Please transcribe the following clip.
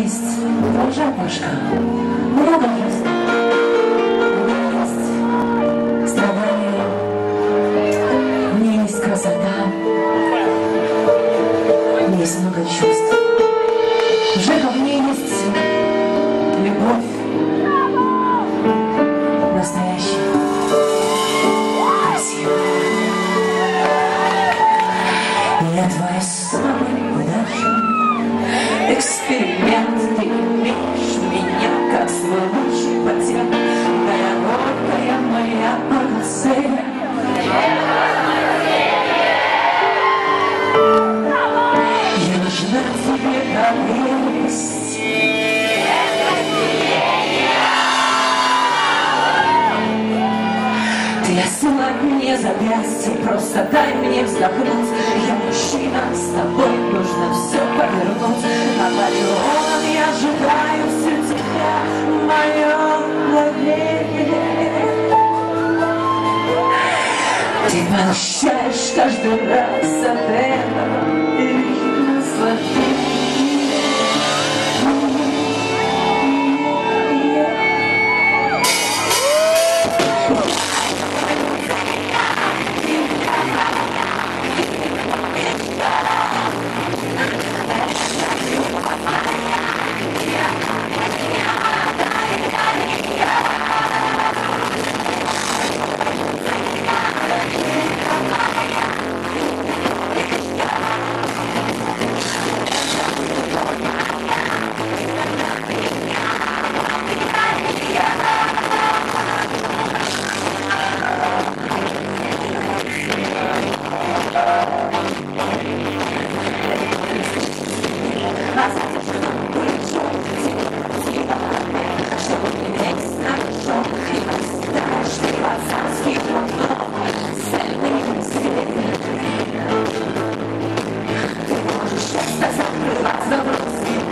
есть твоя башка, много есть. У меня есть страдания, у меня есть красота, у меня есть много чувств. Жека, в ней есть любовь настоящая, красивая. Я твоя самая удача, эксперимент, ты имеешь меня как свой лучший патент, дорогая моя панацея. Я нужна тебе как есть. Ты ослабь мне запястье, просто дай мне вздохнуть. Я мужчина, с тобой нужно все повернуть. Наполеон, я ожидаю всю тебя, мое мгновение. Ты получаешь каждый раз от этого и наслаждение. Ты можешь остаться закрыла за